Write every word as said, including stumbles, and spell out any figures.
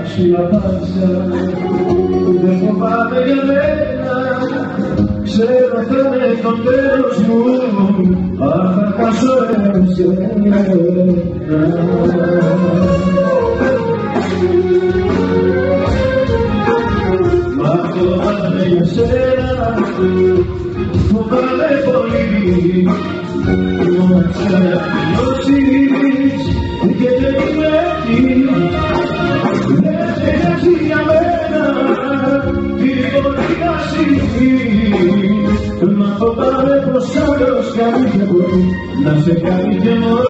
σου απάντησα. Δεν φοβάμαι για μένα, ξέρω θα είναι το τέλος μου, αν θα χάσω εσένα. Μα φοβάμαι για σένα, φοβάμαι πολύ, να ξαναπληρώσεις και δεν είμαι εκεί. Δεν έχει για μένα τίποτα στιγμή, μα φοβάμαι πως άλλος κάνει και μπορεί να σε κάνει και μόνο.